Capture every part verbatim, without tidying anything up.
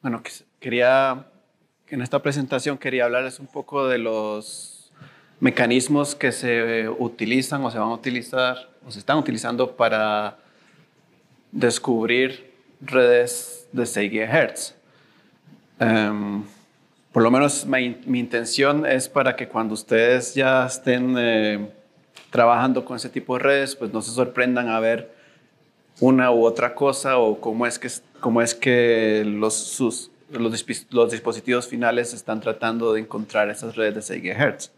Bueno, que- quería, en esta presentación quería hablarles un poco de los mecanismos que se utilizan o se van a utilizar o se están utilizando para descubrir redes de seis gigahertz. Um, por lo menos mi, mi intención es para que cuando ustedes ya estén eh, trabajando con ese tipo de redes, pues no se sorprendan a ver una u otra cosa o cómo es que, cómo es que los, sus, los, los dispositivos finales están tratando de encontrar esas redes de seis gigahertz.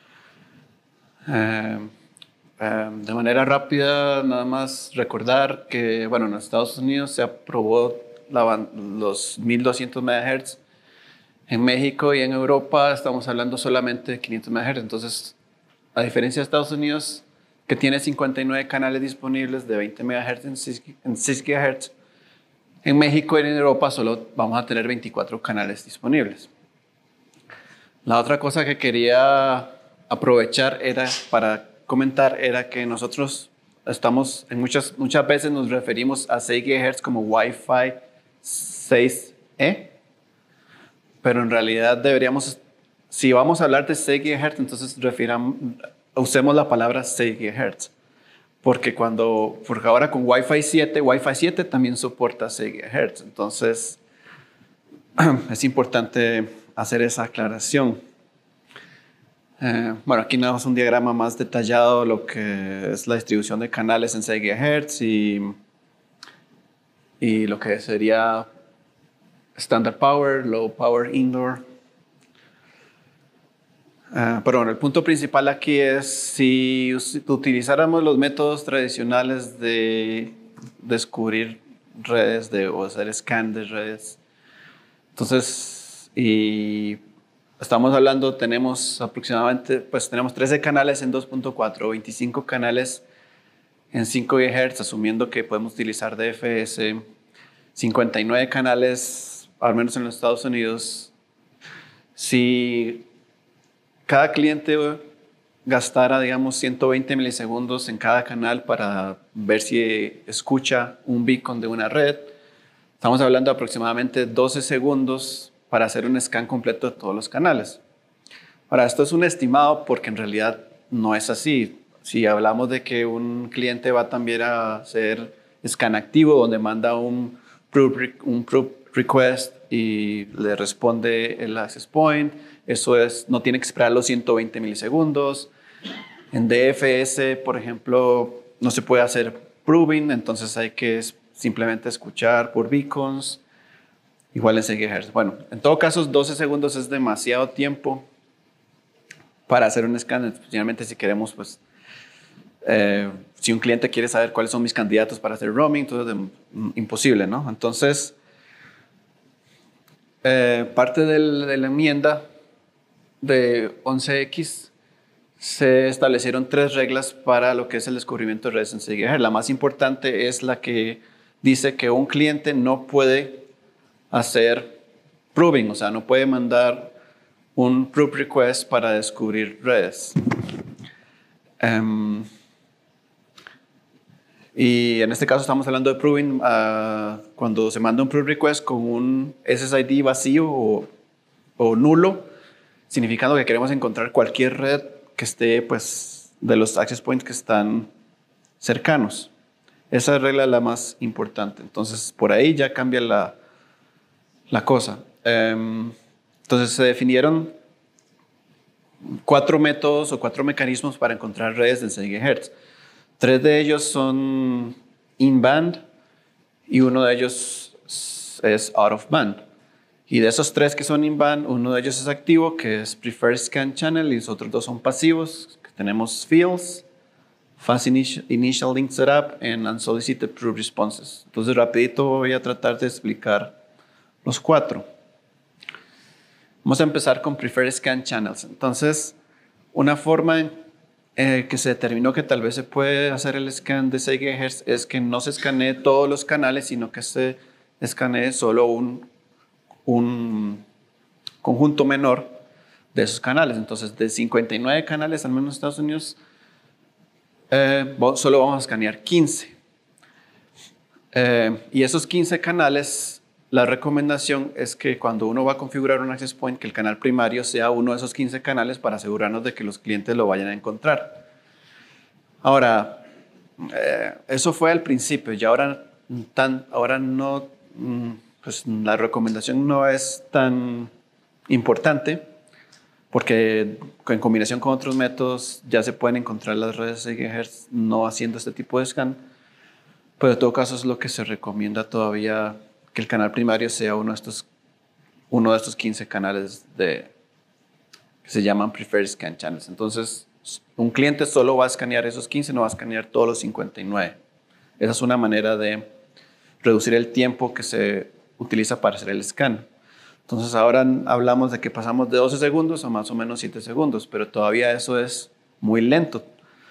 Um, um, de manera rápida, nada más recordar que, bueno, en los Estados Unidos se aprobó la, los mil doscientos megahertz. En México y en Europa estamos hablando solamente de quinientos megahertz. Entonces, a diferencia de Estados Unidos, que tiene cincuenta y nueve canales disponibles de veinte megahertz en seis gigahertz, en México y en Europa solo vamos a tener veinticuatro canales disponibles. La otra cosa que quería aprovechar era para comentar era que nosotros estamos, en muchas, muchas veces nos referimos a seis gigahertz como Wi-Fi seis E, pero en realidad deberíamos, si vamos a hablar de seis gigahertz, entonces refiramos, usemos la palabra seis gigahertz. Porque, cuando, porque ahora con Wi-Fi siete, Wi-Fi siete también soporta seis gigahertz. Entonces, es importante hacer esa aclaración. Eh, bueno, aquí tenemos un diagrama más detallado de lo que es la distribución de canales en seis gigahertz y, y lo que sería Standard Power, Low Power Indoor. Uh, pero bueno, el punto principal aquí es si utilizáramos los métodos tradicionales de descubrir redes de, o hacer scan de redes. Entonces, y estamos hablando, tenemos aproximadamente, pues tenemos trece canales en dos punto cuatro, veinticinco canales en cinco gigahertz, asumiendo que podemos utilizar D F S, cincuenta y nueve canales, al menos en los Estados Unidos. Si cada cliente gastara, digamos, ciento veinte milisegundos en cada canal para ver si escucha un beacon de una red, estamos hablando de aproximadamente doce segundos para hacer un scan completo de todos los canales. Ahora, esto es un estimado porque en realidad no es así. Si hablamos de que un cliente va también a hacer scan activo, donde manda un proof, un proof request y le responde el access point, eso es, no tiene que esperar los ciento veinte milisegundos. En D F S, por ejemplo, no se puede hacer proving, entonces hay que simplemente escuchar por beacons, igual en seis gigahertz. Bueno, en todo caso, doce segundos es demasiado tiempo para hacer un scan, especialmente si queremos, pues, eh, si un cliente quiere saber cuáles son mis candidatos para hacer roaming, entonces es imposible, ¿no? Entonces, eh, parte del, de la enmienda de once equis se establecieron tres reglas para lo que es el descubrimiento de redes en seis gigahertz. La más importante es la que dice que un cliente no puede hacer proving, o sea, no puede mandar un proof request para descubrir redes. Um, y en este caso estamos hablando de proving uh, cuando se manda un proof request con un S S I D vacío o, o nulo, significando que queremos encontrar cualquier red que esté, pues, de los access points que están cercanos. Esa regla es la más importante. Entonces, por ahí ya cambia la, la cosa. Um, entonces, se definieron cuatro métodos o cuatro mecanismos para encontrar redes de seis gigahertz. Tres de ellos son in-band y uno de ellos es out-of-band. Y de esos tres que son in-band, uno de ellos es activo, que es Preferred Scan Channel, y los otros dos son pasivos, que tenemos Fields, Fast Initial, Initial Link Setup, y Unsolicited Proof Responses. Entonces, rapidito voy a tratar de explicar los cuatro. Vamos a empezar con Preferred Scan Channels. Entonces, una forma eh, que se determinó que tal vez se puede hacer el scan de seis gigahertz es que no se escanee todos los canales, sino que se escanee solo un un conjunto menor de esos canales. Entonces, de cincuenta y nueve canales, al menos en Estados Unidos, eh, solo vamos a escanear quince. Eh, y esos quince canales la recomendación es que cuando uno va a configurar un access point, que el canal primario sea uno de esos quince canales para asegurarnos de que los clientes lo vayan a encontrar. Ahora, eh, eso fue al principio y ahora, tan, ahora no, pues la recomendación no es tan importante porque en combinación con otros métodos ya se pueden encontrar las redes seis gigahertz no haciendo este tipo de scan, pero en todo caso es lo que se recomienda todavía, que el canal primario sea uno de estos, uno de estos quince canales de, que se llaman Preferred Scan Channels. Entonces, un cliente solo va a escanear esos quince, no va a escanear todos los cincuenta y nueve. Esa es una manera de reducir el tiempo que se utiliza para hacer el scan. Entonces, ahora hablamos de que pasamos de doce segundos a más o menos siete segundos, pero todavía eso es muy lento.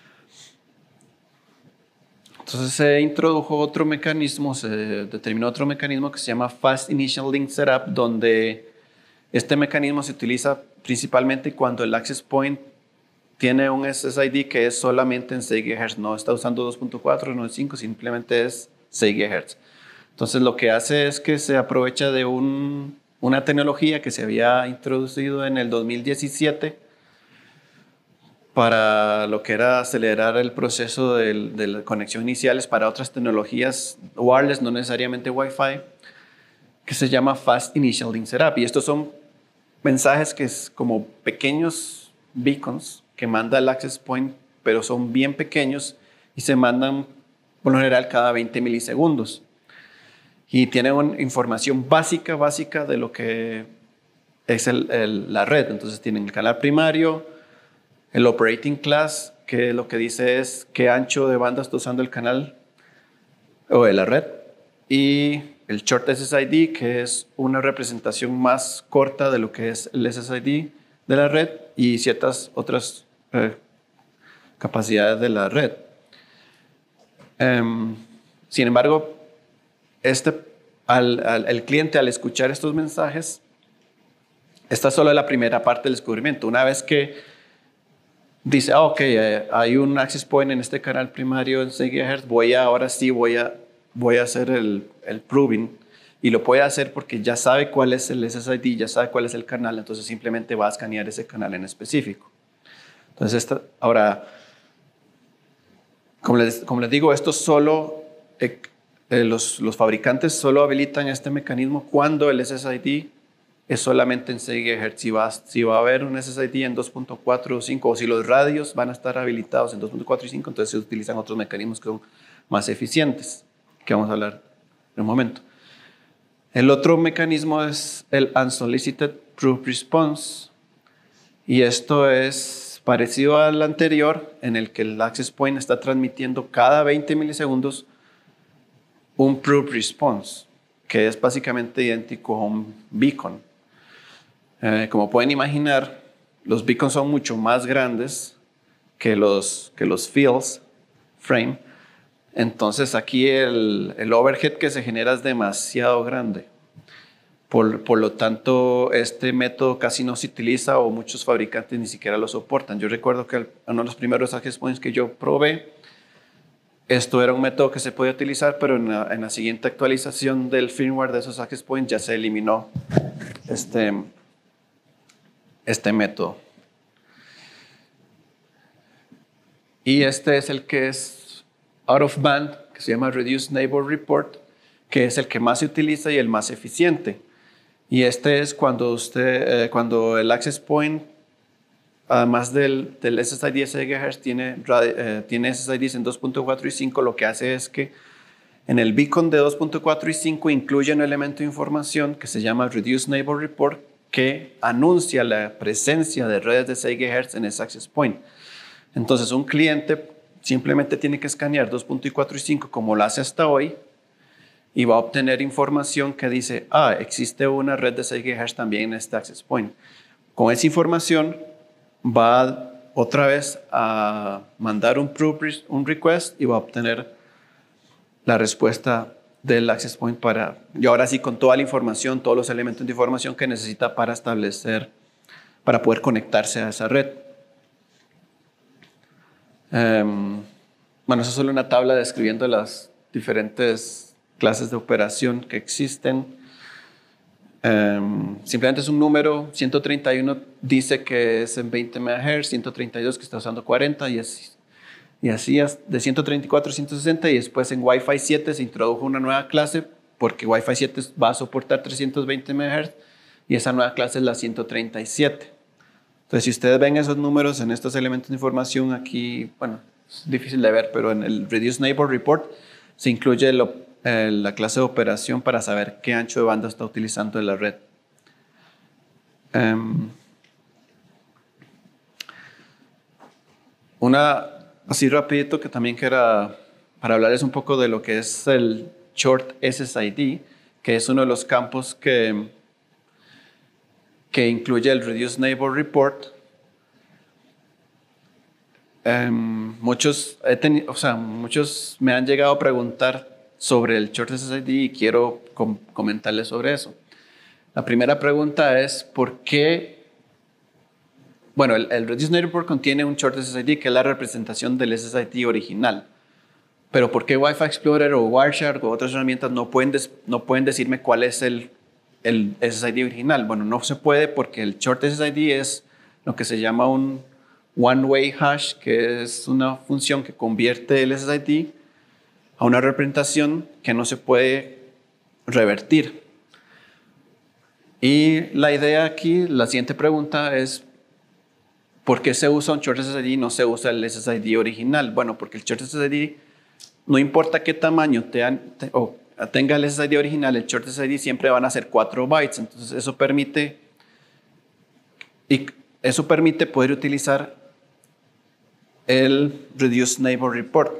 Entonces se introdujo otro mecanismo, se determinó otro mecanismo que se llama Fast Initial Link Setup, donde este mecanismo se utiliza principalmente cuando el access point tiene un S S I D que es solamente en seis gigahertz, no está usando dos punto cuatro, no es cinco, simplemente es seis gigahertz. Entonces lo que hace es que se aprovecha de un, una tecnología que se había introducido en el dos mil diecisiete para lo que era acelerar el proceso de, de la conexión iniciales para otras tecnologías wireless, no necesariamente Wi-Fi, que se llama Fast Initial Link Setup. Y estos son mensajes que es como pequeños beacons que manda el access point, pero son bien pequeños y se mandan por lo general cada veinte milisegundos. Y tienen una información básica, básica de lo que es el, el, la red. Entonces tienen el canal primario, el operating class, que lo que dice es qué ancho de banda está usando el canal o de la red, y el short S S I D, que es una representación más corta de lo que es el S S I D de la red y ciertas otras eh, capacidades de la red. Um, sin embargo, este, al, al, el cliente al escuchar estos mensajes, esta es solo la primera parte del descubrimiento. Una vez que dice, ah, ok, eh, hay un access point en este canal primario en seis gigahertz, voy a, ahora sí voy a, voy a hacer el, el proving, y lo puede hacer porque ya sabe cuál es el S S I D, ya sabe cuál es el canal, entonces simplemente va a escanear ese canal en específico. Entonces, esta, ahora, como les, como les digo, esto solo, eh, eh, los, los fabricantes solo habilitan este mecanismo cuando el S S I D es solamente en seis gigahertz. Si va, si va a haber un S S I D en dos punto cuatro o cinco, o si los radios van a estar habilitados en dos punto cuatro y cinco, entonces se utilizan otros mecanismos que son más eficientes, que vamos a hablar en un momento. El otro mecanismo es el Unsolicited Proof Response, y esto es parecido al anterior, en el que el access point está transmitiendo cada veinte milisegundos un proof response, que es básicamente idéntico a un beacon. Eh, como pueden imaginar, los beacons son mucho más grandes que los, que los fields frame. Entonces aquí el, el overhead que se genera es demasiado grande. Por, por lo tanto, este método casi no se utiliza o muchos fabricantes ni siquiera lo soportan. Yo recuerdo que uno de los primeros access points que yo probé, esto era un método que se podía utilizar, pero en la, en la siguiente actualización del firmware de esos access points ya se eliminó este, este método. Y este es el que es out of band, que se llama Reduced Neighbor Report, que es el que más se utiliza y el más eficiente. Y este es cuando, usted, eh, cuando el access point, además del, del S S I D de seis gigahertz, tiene, eh, tiene S S I Ds en dos punto cuatro y cinco, lo que hace es que en el beacon de dos punto cuatro y cinco incluye un elemento de información que se llama Reduced Neighbor Report, que anuncia la presencia de redes de seis gigahertz en ese access point. Entonces, un cliente simplemente tiene que escanear dos punto cuatro y cinco como lo hace hasta hoy, y va a obtener información que dice, ah, existe una red de seis gigahertz también en este access point. Con esa información va otra vez a mandar un, proof, un request y va a obtener la respuesta del access point para, y ahora sí con toda la información, todos los elementos de información que necesita para establecer, para poder conectarse a esa red. Um, bueno, eso es solo una tabla describiendo las diferentes clases de operación que existen. Um, simplemente es un número. Ciento treinta y uno dice que es en veinte megahertz, ciento treinta y dos que está usando cuarenta y así, y así de ciento treinta y cuatro a ciento sesenta, y después en Wi-Fi siete se introdujo una nueva clase porque Wi-Fi siete va a soportar trescientos veinte megahertz y esa nueva clase es la ciento treinta y siete. Entonces, si ustedes ven esos números en estos elementos de información aquí, bueno, es difícil de ver, pero en el Reduce Neighbor Report se incluye lo, eh, la clase de operación para saber qué ancho de banda está utilizando en la red. Um, una, así rapidito, que también quiera para hablarles un poco de lo que es el Short S S I D, que es uno de los campos que, que incluye el Reduce Neighbor Report. Um, muchos, he tenido, o sea, muchos me han llegado a preguntar sobre el Short S S I D y quiero com comentarles sobre eso. La primera pregunta es, ¿por qué? Bueno, el, el Reduce Neighbor Report contiene un Short S S I D que es la representación del S S I D original. Pero ¿por qué Wi-Fi Explorer o Wireshark o otras herramientas no pueden, no pueden decirme cuál es el, el S S I D original? Bueno, no se puede porque el Short S S I D es lo que se llama un one-way hash, que es una función que convierte el S S I D a una representación que no se puede revertir. Y la idea aquí, la siguiente pregunta es, ¿por qué se usa un Short S S I D y no se usa el S S I D original? Bueno, porque el Short S S I D, no importa qué tamaño te han, te, o tenga el S S I D original, el Short S S I D siempre van a ser cuatro bytes. Entonces eso permite, y eso permite poder utilizar el Reduce Neighbor Report.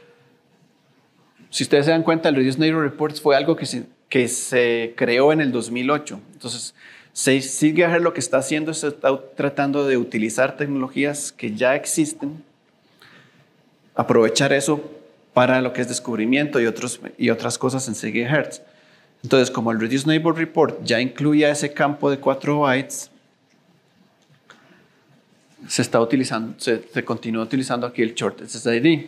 Si ustedes se dan cuenta, el Reduce Neighbor Report fue algo que se, que se creó en el dos mil ocho. Entonces, seis gigahertz lo que está haciendo es está tratando de utilizar tecnologías que ya existen, aprovechar eso para lo que es descubrimiento y, otros, y otras cosas en seis gigahertz. Entonces, como el Reduce Neighbor Report ya incluía ese campo de cuatro bytes, se está utilizando, se, se continúa utilizando aquí el Short S S I D.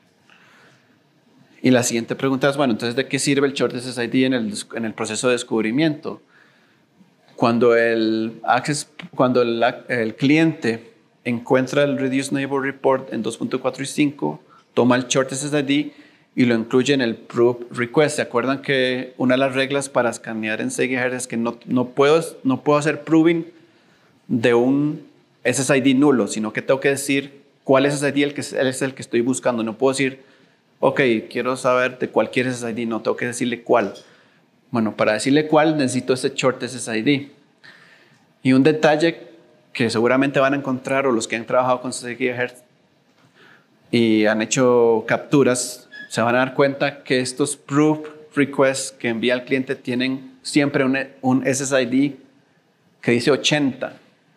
Y la siguiente pregunta es, bueno, entonces, ¿de qué sirve el Short S S I D en el, en el proceso de descubrimiento? Cuando el, access, cuando el, el cliente encuentra el Reduce Neighbor Report en dos punto cuatro y cinco, toma el Short S S I D y lo incluye en el Proof Request. ¿Se acuerdan que una de las reglas para escanear en seis gigahertz es que no, no, puedo, no puedo hacer proving de un S S I D nulo, sino que tengo que decir cuál S S I D el que es el que estoy buscando? No puedo decir, ok, quiero saber de cualquier S S I D, no, tengo que decirle cuál. Bueno, para decirle cuál necesito ese Short S S I D. Y un detalle que seguramente van a encontrar, o los que han trabajado con seis gigahertz y han hecho capturas, se van a dar cuenta que estos proof requests que envía el cliente tienen siempre un, un S S I D que dice ochenta.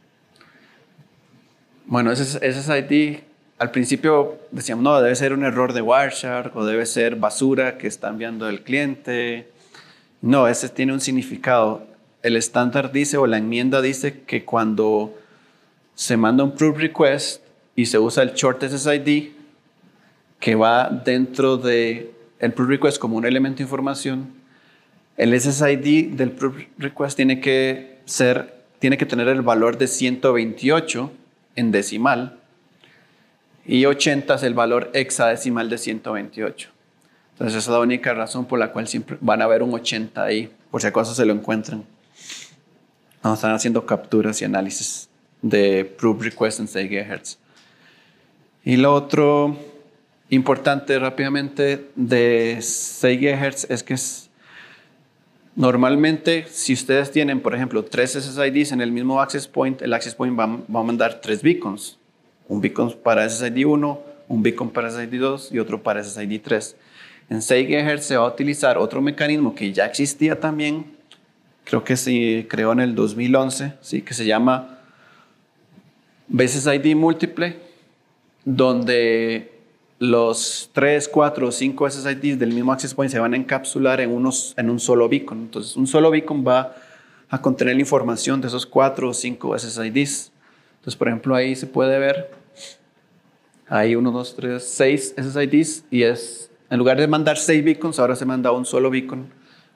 Bueno, ese S S I D, al principio decíamos, no, debe ser un error de Wireshark o debe ser basura que está enviando el cliente. No, ese tiene un significado. El estándar dice, o la enmienda dice, que cuando se manda un proof request y se usa el Short S S I D, que va dentro del proof request como un elemento de información, el S S I D del proof request tiene que ser, tiene que tener el valor de ciento veintiocho en decimal y ochenta es el valor hexadecimal de ciento veintiocho. Entonces esa es la única razón por la cual siempre van a ver un ochenta ahí, por si acaso se lo encuentran. No, están haciendo capturas y análisis de proof request en seis gigahertz. Y lo otro importante rápidamente de seis gigahertz es que es, normalmente si ustedes tienen, por ejemplo, tres S S I Ds en el mismo access point, el access point va, va a mandar tres beacons. Un beacon para S S I D uno, un beacon para S S I D dos y otro para S S I D tres. En seis gigahertz se va a utilizar otro mecanismo que ya existía también, creo que se creó en el dos mil once, ¿sí? Que se llama B S S I D múltiple, donde los tres, cuatro o cinco S S I Ds del mismo access point se van a encapsular en, unos, en un solo beacon. Entonces, un solo beacon va a contener la información de esos cuatro o cinco S S I Ds. Entonces, por ejemplo, ahí se puede ver, hay uno, dos, tres, seis S S I Ds y es, en lugar de mandar seis beacons, ahora se manda un solo beacon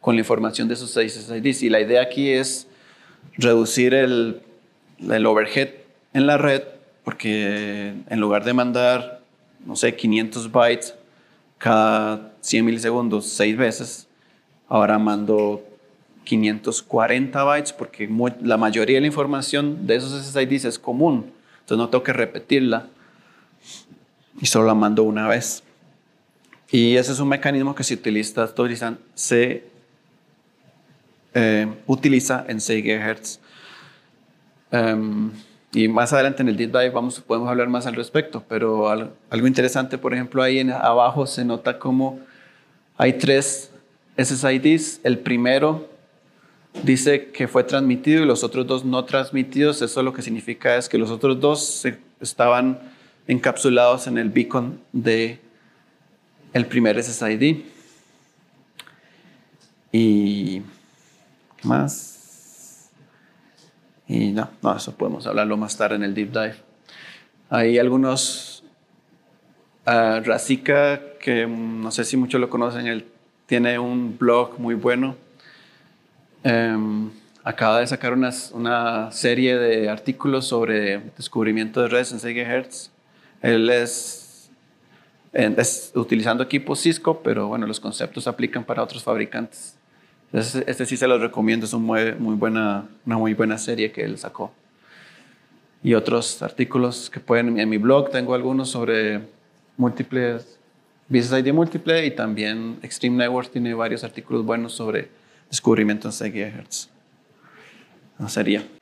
con la información de esos seis S S I Ds. Y la idea aquí es reducir el, el overhead en la red, porque en lugar de mandar, no sé, quinientos bytes cada cien milisegundos seis veces, ahora mando quinientos cuarenta bytes, porque muy, la mayoría de la información de esos S S I Ds es común, entonces no tengo que repetirla y solo la mando una vez. Y ese es un mecanismo que se utiliza, utilizan, se eh, utiliza en seis gigahertz. Um, y más adelante en el deep dive vamos, podemos hablar más al respecto, pero al, algo interesante, por ejemplo, ahí en, abajo se nota como hay tres S S I Ds. El primero dice que fue transmitido y los otros dos no transmitidos. Eso lo que significa es que los otros dos se, estaban encapsulados en el beacon de el primer S S I D. Y ¿qué más? Y no, no, eso podemos hablarlo más tarde en el deep dive. Hay algunos uh, Razika, que no sé si muchos lo conocen, él tiene un blog muy bueno. Um, acaba de sacar una, una serie de artículos sobre descubrimiento de redes en seis gigahertz. Él es, es utilizando equipos Cisco, pero bueno, los conceptos se aplican para otros fabricantes. Entonces, este sí se los recomiendo, es un muy, muy buena, una muy buena serie que él sacó. Y otros artículos que pueden, en mi blog tengo algunos sobre múltiples, B S S I D múltiple, y también Extreme Networks tiene varios artículos buenos sobre descubrimiento en seis gigahertz. No sería.